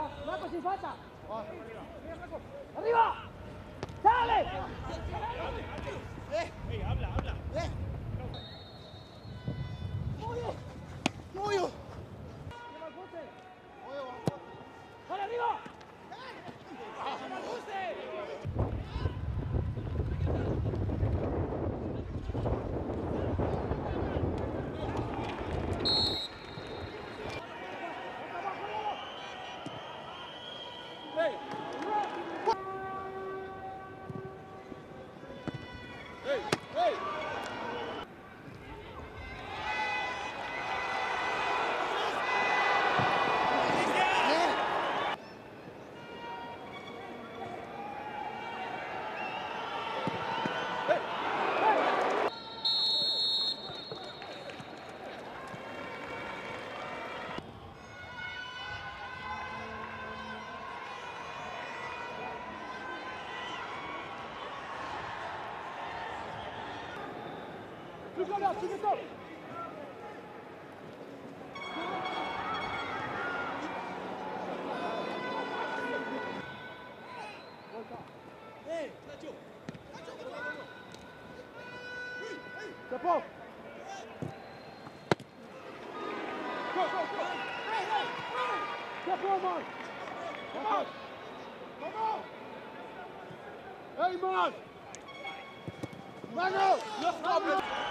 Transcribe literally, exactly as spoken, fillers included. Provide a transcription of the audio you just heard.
Marco, sin falta. ¡Arriba! ¡Sale! ¡Eh! ¡Eh, habla, habla! ¡Eh! ¡Muyo! ¡Muyo! ¡Sale arriba! Plus là, plus vite. ¡Eh! ¡Nacho! C'est bon. Go, go, go. ¡Hey, hey! C'est bon, man. Come on. Come on. Hey, man. Mano. ¡No, no,